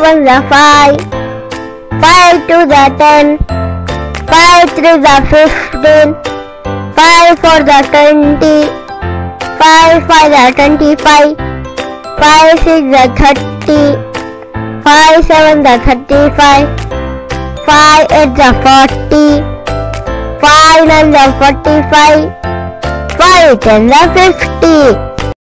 1 the 5, 5 2 the 10, 5 3 the 15, 5 4 the 20, 5 5 the 25, 5 6 the 30, 5 7 the 35, 5 8 the 40, 5 9 the 45, 5 10 the 50.